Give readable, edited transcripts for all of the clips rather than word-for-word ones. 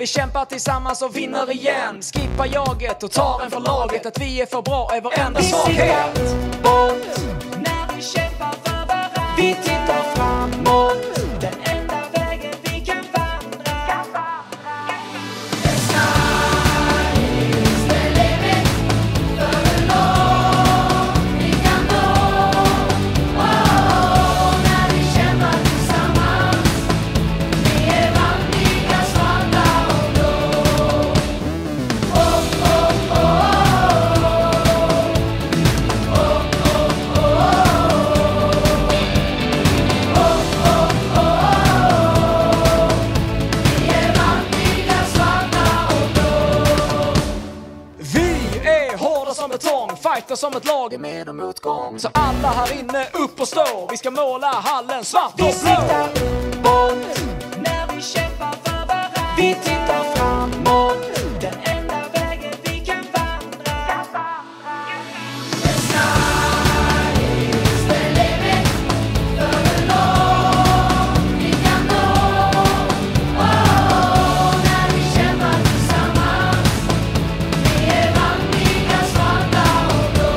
Vi kämpar tillsammans och vinner igen. Skippa jaget och tar en för laget. Att vi är för bra är varenda svaghet. Bort när vi kämpar för varandra. Vi tittar framåt. Den enda vägen vi kan vandra. The sky is the limit. För hur långt vi kan nå. När vi kämpar tillsammans. Vi är randiga, svarta och blå. Fighter som ett lag med och motgång. Så alla här inne upp och stå. Vi ska måla hallen svart och blå. Vi siktar bort när vi kämpar för varandra. Vi tittar framåt. Den enda vägen vi kan vandra. The sky is the limit. För hur långt vi kan nå. När vi kämpar tillsammans. Vi är randiga, svarta och blå.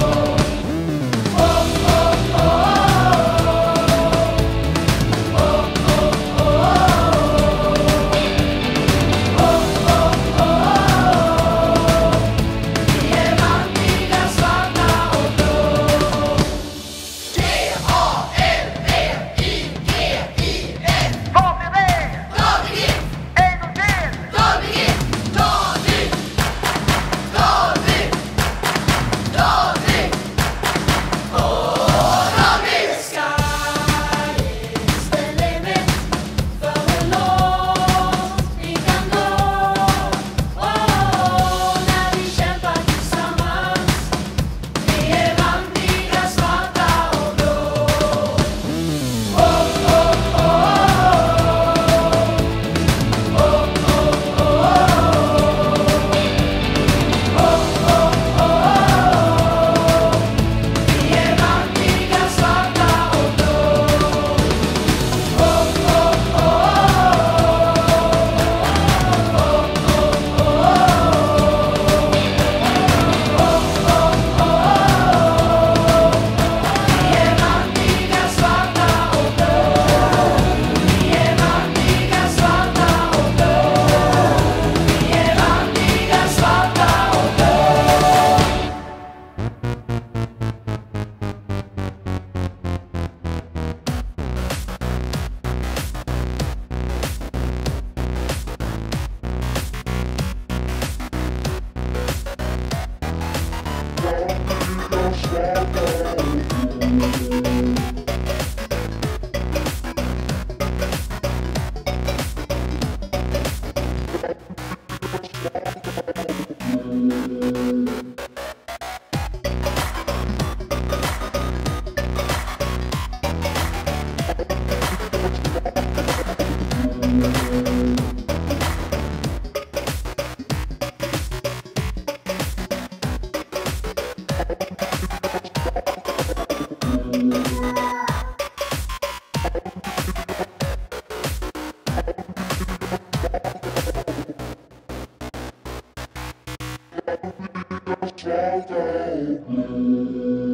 Vi är randiga, svarta och blå. D-A-L-B-I-G-I-F. Vad blir det? Dalby GIF. En och till. Dalby GIF. Dalby. Dalby. Dalby. Dalby. The sky is the limit. För hur långt vi kan nå. När vi kämpar tillsammans. Vi är randiga, svarta och blå. Vi är randiga, svarta och blå. Vi är randiga, svarta och blå. Vi är randiga, svarta och blå. Vi är randiga, svarta och Svarta och blå.